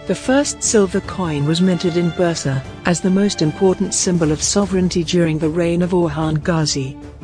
The first silver coin was minted in Bursa, as the most important symbol of sovereignty during the reign of Orhan Ghazi.